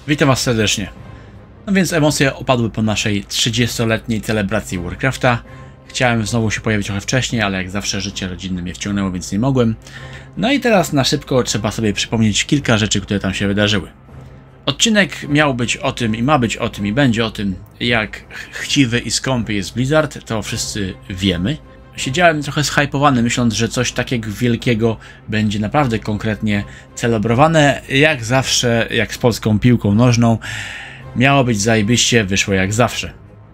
Witam Was serdecznie. No więc emocje opadły po naszej 30-letniej celebracji Warcrafta. Chciałem znowu się pojawić trochę wcześniej, ale jak zawsze życie rodzinne mnie wciągnęło, więc nie mogłem. No i teraz na szybko trzeba sobie przypomnieć kilka rzeczy, które tam się wydarzyły. Odcinek miał być o tym i ma być o tym i będzie o tym, jak chciwy i skąpy jest Blizzard, to wszyscy wiemy. Siedziałem trochę zhypowany, myśląc, że coś takiego wielkiego będzie naprawdę konkretnie celebrowane. Jak zawsze, jak z polską piłką nożną, miało być zajebiście, wyszło jak zawsze.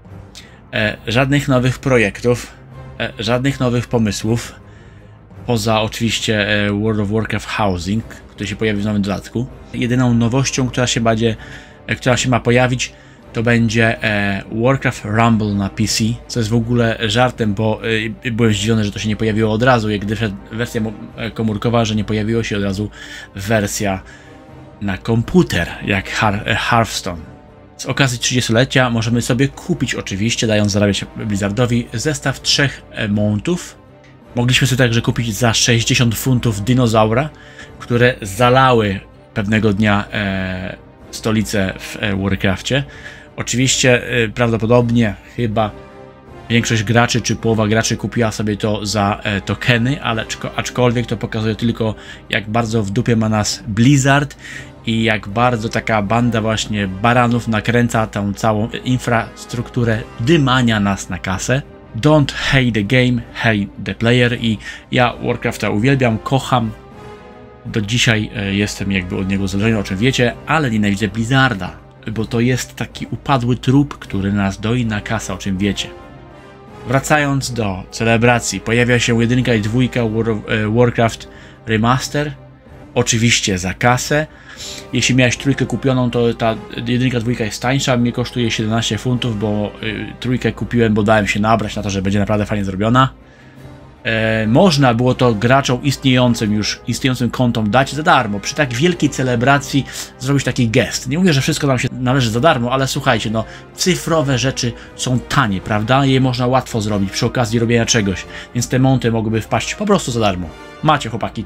Żadnych nowych projektów, żadnych nowych pomysłów, poza oczywiście World of Warcraft Housing, który się pojawi w nowym dodatku. Jedyną nowością, która się ma pojawić, to będzie Warcraft Rumble na PC, co jest w ogóle żartem, bo byłem zdziwiony, że to się nie pojawiło od razu, jak gdy wersja komórkowa, że nie pojawiła się od razu wersja na komputer, jak Hearthstone. Z okazji 30-lecia możemy sobie kupić oczywiście, dając zarabiać Blizzardowi, zestaw 3 mountów. Mogliśmy sobie także kupić za 60 funtów dinozaura, które zalały pewnego dnia stolicę w Warcrafcie. Oczywiście prawdopodobnie chyba większość graczy czy połowa graczy kupiła sobie to za tokeny, ale aczkolwiek to pokazuje tylko, jak bardzo w dupie ma nas Blizzard i jak bardzo taka banda właśnie baranów nakręca tą całą infrastrukturę dymania nas na kasę. Don't hate the game, hate the player. I ja Warcrafta uwielbiam, kocham. Do dzisiaj jestem jakby od niego uzależniony, o czym wiecie, ale nienawidzę Blizzarda, bo to jest taki upadły trup, który nas doi na kasę, o czym wiecie. Wracając do celebracji, pojawia się 1 i 2 Warcraft Remaster, oczywiście za kasę. Jeśli miałeś 3 kupioną, to ta 1, 2 jest tańsza, mnie kosztuje 17 funtów, bo 3 kupiłem, bo dałem się nabrać na to, że będzie naprawdę fajnie zrobiona. Można było to graczom istniejącym kontom dać za darmo. Przy tak wielkiej celebracji zrobić taki gest. Nie mówię, że wszystko nam się należy za darmo, ale słuchajcie, no cyfrowe rzeczy są tanie, prawda? Je można łatwo zrobić przy okazji robienia czegoś, więc te monty mogłyby wpaść po prostu za darmo. Macie, chłopaki,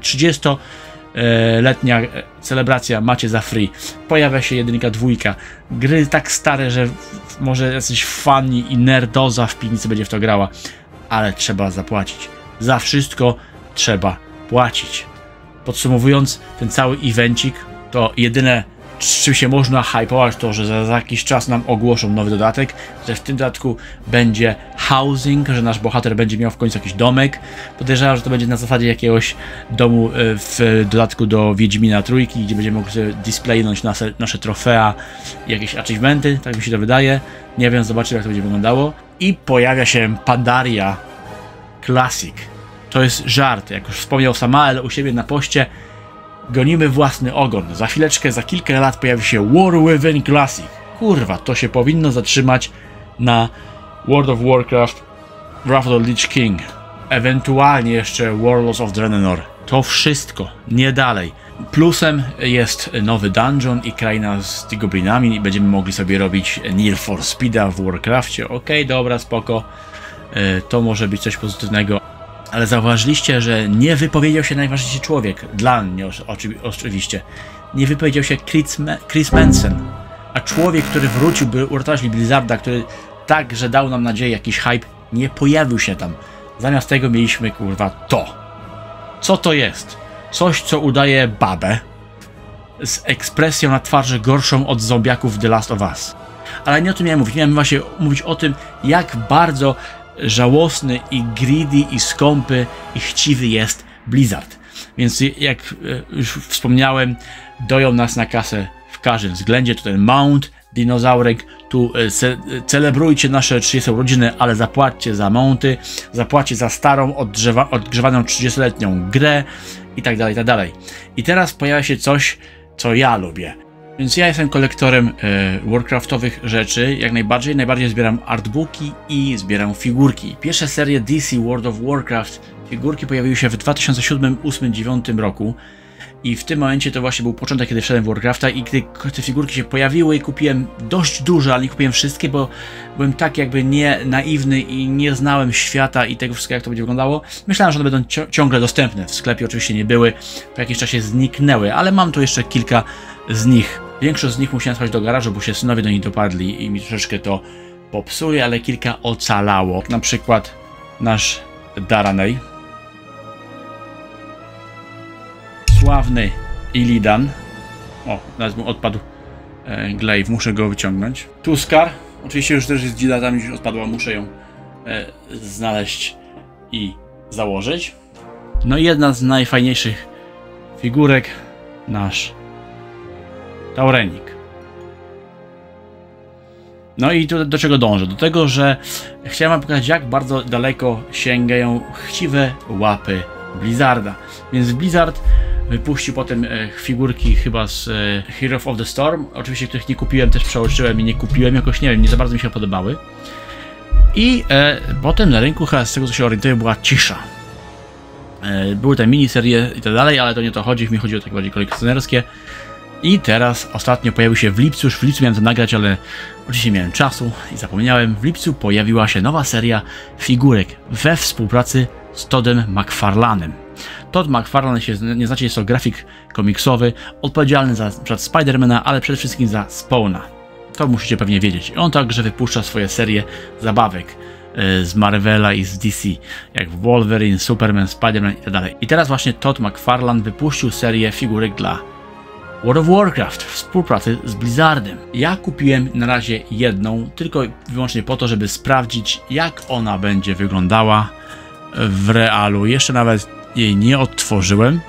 30-letnia celebracja, macie za free. Pojawia się 1, 2. Gry tak stare, że może jacyś fani i nerdoza w piwnicy będzie w to grała, ale trzeba zapłacić. Za wszystko trzeba płacić. Podsumowując, ten cały evencik to jedyne, z czym się można hypować, to że za jakiś czas nam ogłoszą nowy dodatek, że w tym dodatku będzie housing, że nasz bohater będzie miał w końcu jakiś domek. Podejrzewam, że to będzie na zasadzie jakiegoś domu w dodatku do Wiedźmina Trójki, gdzie będziemy mogli sobie displaynąć nasze trofea i jakieś achievementy, tak mi się to wydaje. Nie wiem, zobaczymy, jak to będzie wyglądało. I pojawia się Pandaria Classic. To jest żart, jak już wspomniał Samael u siebie na poście, gonimy własny ogon. Za chwileczkę, za kilka lat pojawi się War Within Classic. Kurwa, to się powinno zatrzymać na World of Warcraft Wrath of the Lich King. Ewentualnie jeszcze Warlords of Draenor. To wszystko, nie dalej. Plusem jest nowy dungeon i kraina z goblinami i będziemy mogli sobie robić Need for Speeda w Warcrafcie. Okej, dobra, spoko. To może być coś pozytywnego. Ale zauważyliście, że nie wypowiedział się najważniejszy człowiek. Dla mnie oczywiście. Nie wypowiedział się Chris Manson. A człowiek, który wrócił, by uratować Blizzarda, który także dał nam nadzieję, jakiś hype, nie pojawił się tam. Zamiast tego mieliśmy, kurwa, to. Co to jest? Coś, co udaje babę z ekspresją na twarzy gorszą od zombiaków The Last of Us. Ale nie o tym miałem mówić. Miałem właśnie mówić o tym, jak bardzo żałosny i greedy i skąpy i chciwy jest Blizzard. Więc jak już wspomniałem, doją nas na kasę w każdym względzie. Tu ten mount, dinozaurek, tu celebrujcie nasze 30 urodziny, ale zapłaćcie za mounty, zapłaćcie za starą, odgrzewaną 30-letnią grę i tak dalej, i tak dalej. I teraz pojawia się coś, co ja lubię. Więc ja jestem kolektorem warcraftowych rzeczy, jak najbardziej. Najbardziej zbieram artbooki i zbieram figurki. Pierwsze serie DC World of Warcraft figurki pojawiły się w 2007, 2008, 2009 roku. I w tym momencie to właśnie był początek, kiedy wszedłem w Warcrafta i gdy te figurki się pojawiły i kupiłem dość dużo, ale nie kupiłem wszystkie, bo byłem tak jakby nie naiwny i nie znałem świata i tego wszystkiego, jak to będzie wyglądało. Myślałem, że one będą ciągle dostępne. W sklepie oczywiście nie były, po jakimś czasie zniknęły, ale mam tu jeszcze kilka z nich Większość z nich musiałem schować do garażu, bo się synowie do nich dopadli i mi troszeczkę to popsuli, ale kilka ocalało. Na przykład nasz Daranej, sławny Illidan. O, nawet mu odpadł glaive, muszę go wyciągnąć. Tuskar, oczywiście już też jest dzida, tam już odpadła, muszę ją znaleźć i założyć. No i jedna z najfajniejszych figurek, nasz Taurenik. No i tu do czego dążę? Do tego, że chciałem wam pokazać, jak bardzo daleko sięgają chciwe łapy Blizzarda. Więc Blizzard wypuścił potem figurki chyba z Hero of the Storm, oczywiście których nie kupiłem, też przeoczyłem i nie kupiłem, jakoś nie wiem, nie za bardzo mi się podobały. I potem na rynku, chyba z tego co się orientuję, była cisza. Były te miniserie i tak dalej, ale to nie o to chodzi, mi chodzi o takie bardziej kolekcjonerskie. I teraz ostatnio pojawił się w lipcu, już w lipcu miałem to nagrać, ale oczywiście miałem czasu i zapomniałem. W lipcu pojawiła się nowa seria figurek we współpracy z Toddem McFarlane'em. Todd McFarlane, się nie znacie, jest to grafik komiksowy, odpowiedzialny za np. Spidermana, ale przede wszystkim za Spawna. To musicie pewnie wiedzieć. On także wypuszcza swoje serie zabawek z Marvela i z DC, jak Wolverine, Superman, Spiderman itd. I teraz właśnie Todd McFarlane wypuścił serię figurek dla World of Warcraft w współpracy z Blizzardem. Ja kupiłem na razie jedną, tylko i wyłącznie po to, żeby sprawdzić, jak ona będzie wyglądała w realu. Jeszcze nawet jej nie odtworzyłem.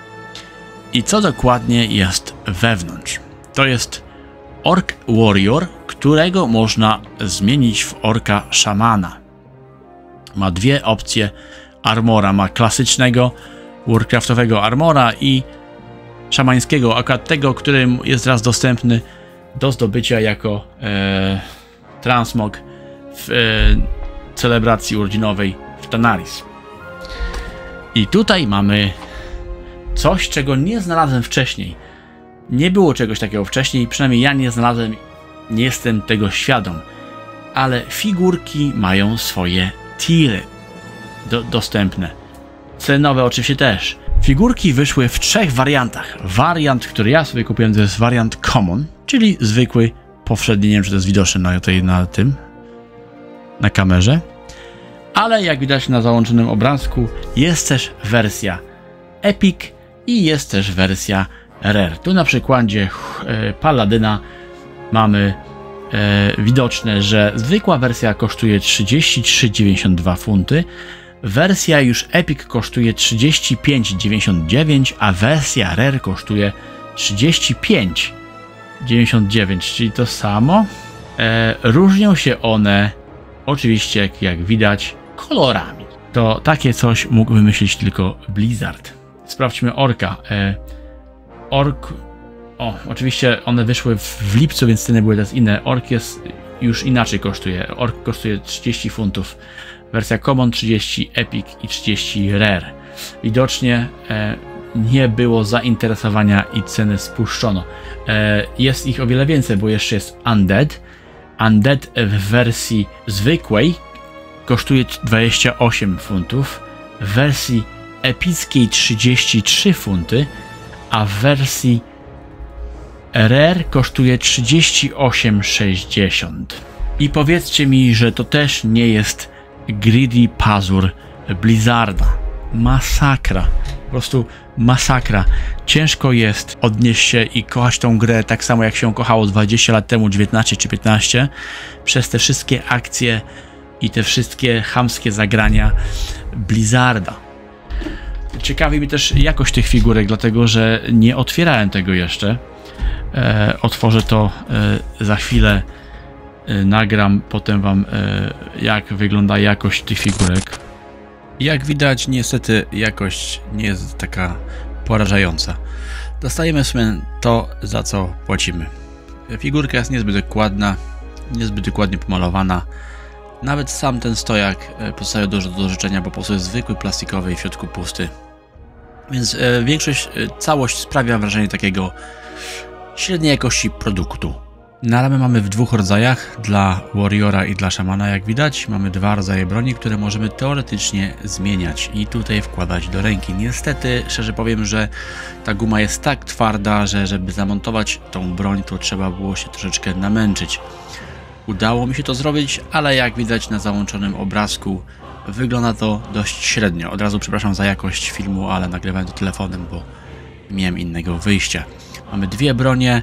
I co dokładnie jest wewnątrz? To jest Orc Warrior, którego można zmienić w orka szamana. Ma dwie opcje armora. Ma klasycznego warcraftowego armora i szamańskiego, akurat tego, który jest teraz dostępny do zdobycia jako transmog w celebracji urodzinowej w Tanaris. I tutaj mamy coś, czego nie znalazłem wcześniej. Nie było czegoś takiego wcześniej, przynajmniej ja nie znalazłem, nie jestem tego świadom. Ale figurki mają swoje tiry dostępne. Cenowe oczywiście też. Figurki wyszły w 3 wariantach. Wariant, który ja sobie kupiłem, to jest wariant Common, czyli zwykły, powszedni, nie wiem czy to jest widoczne na kamerze. Ale jak widać na załączonym obrazku, jest też wersja Epic i jest też wersja Rare. Tu na przykładzie Paladyna mamy widoczne, że zwykła wersja kosztuje 33,92 funty. Wersja już Epic kosztuje 35,99, a wersja Rare kosztuje 35,99, czyli to samo. Różnią się one oczywiście, jak widać, kolorami. To takie coś mógł wymyślić tylko Blizzard. Sprawdźmy orka. Oczywiście one wyszły w lipcu, więc ceny były teraz inne. Ork jest już inaczej kosztuje. Ork kosztuje 30 funtów. Wersja Common 30, Epic i 30 Rare. Widocznie nie było zainteresowania i ceny spuszczono. Jest ich o wiele więcej, bo jeszcze jest Undead. Undead w wersji zwykłej kosztuje 28 funtów, w wersji epickiej 33 funty, a w wersji Rare kosztuje 38,60. I powiedzcie mi, że to też nie jest greedy pazur Blizzarda. Masakra. Po prostu masakra. Ciężko jest odnieść się i kochać tą grę tak samo jak się ją kochało 20 lat temu, 19 czy 15, przez te wszystkie akcje i te wszystkie chamskie zagrania Blizzarda. Ciekawi mnie też jakość tych figurek, dlatego że nie otwierałem tego jeszcze. Otworzę to za chwilę, nagram potem wam jak wygląda jakość tych figurek. Jak widać, niestety jakość nie jest taka porażająca. Dostajemy w sumie to, za co płacimy. Figurka jest niezbyt dokładna, niezbyt dokładnie pomalowana. Nawet sam ten stojak pozostawia dużo do życzenia, bo po prostu jest zwykły, plastikowy i w środku pusty. Więc całość sprawia wrażenie takiego średniej jakości produktu. Naramy mamy w dwóch rodzajach, dla Warriora i dla Szamana, jak widać. Mamy dwa rodzaje broni, które możemy teoretycznie zmieniać i tutaj wkładać do ręki. Niestety, szczerze powiem, że ta guma jest tak twarda, że żeby zamontować tą broń, to trzeba było się troszeczkę namęczyć. Udało mi się to zrobić, ale jak widać na załączonym obrazku, wygląda to dość średnio. Od razu przepraszam za jakość filmu, ale nagrywałem to telefonem, bo nie miałem innego wyjścia. Mamy dwie bronie.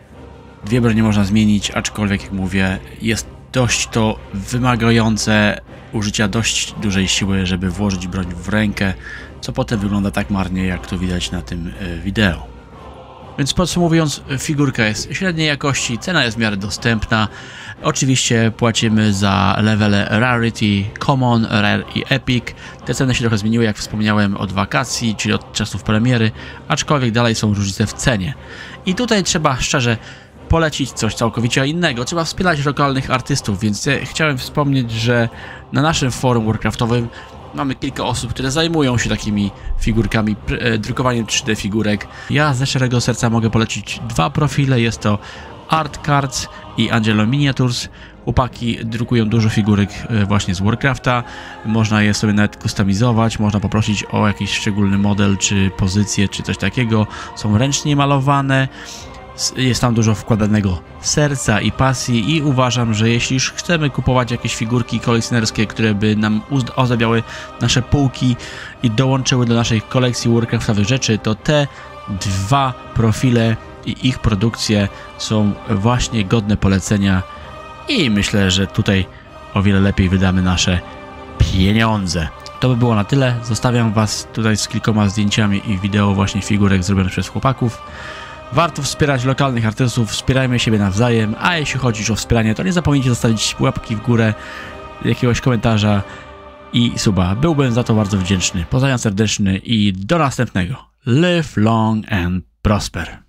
Dwie bronie można zmienić, aczkolwiek jak mówię, jest dość to wymagające użycia dość dużej siły, żeby włożyć broń w rękę, co potem wygląda tak marnie, jak to widać na tym wideo. Więc podsumowując, figurka jest średniej jakości, cena jest w miarę dostępna. Oczywiście płacimy za levele Rarity, Common, Rare i Epic. Te ceny się trochę zmieniły, jak wspomniałem, od wakacji, czyli od czasów premiery, aczkolwiek dalej są różnice w cenie. I tutaj trzeba szczerze polecić coś całkowicie innego. Trzeba wspierać lokalnych artystów, więc chciałem wspomnieć, że na naszym forum warcraftowym mamy kilka osób, które zajmują się takimi figurkami, drukowaniem 3D figurek. Ja ze szczerego serca mogę polecić dwa profile, jest to Art Cards i Angelo Miniatures. Chłopaki drukują dużo figurek właśnie z Warcrafta, można je sobie nawet kustomizować, można poprosić o jakiś szczególny model, czy pozycję, czy coś takiego. Są ręcznie malowane. Jest tam dużo wkładanego serca i pasji i uważam, że jeśli już chcemy kupować jakieś figurki kolekcjonerskie, które by nam ozdabiały nasze półki i dołączyły do naszej kolekcji warcraftowych rzeczy, to te dwa profile i ich produkcje są właśnie godne polecenia i myślę, że tutaj o wiele lepiej wydamy nasze pieniądze. To by było na tyle. Zostawiam Was tutaj z kilkoma zdjęciami i wideo właśnie figurek zrobionych przez chłopaków. Warto wspierać lokalnych artystów, wspierajmy siebie nawzajem, a jeśli chodzi już o wspieranie, to nie zapomnijcie zostawić łapki w górę, jakiegoś komentarza i suba. Byłbym za to bardzo wdzięczny. Pozdrawiam serdecznie i do następnego. Live long and prosper.